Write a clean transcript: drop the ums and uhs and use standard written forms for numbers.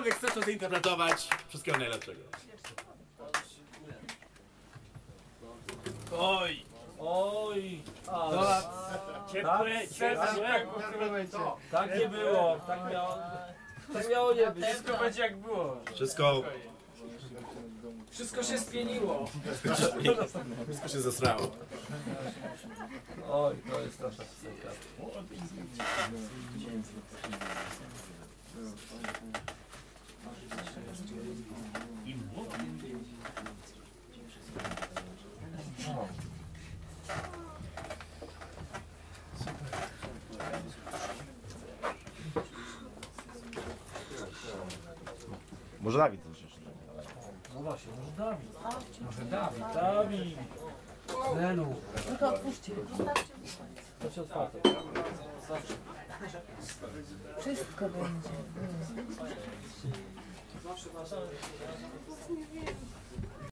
jakkolwiek chcesz to zinterpretować, wszystkiego najlepszego. Oj! Oj! Ciepłe, ciepłe. Tak nie było, tak miało nie być. Wszystko będzie jak było. Wszystko się spieniło. Wszystko się zesrało. Oj, to jest nasza piosenka. Może Dawid coś jeszcze. No właśnie, może Dawid. Może Dawid. Dawid. Nelu. Tylko otwórzcie. To się otwarte. Wszystko będzie.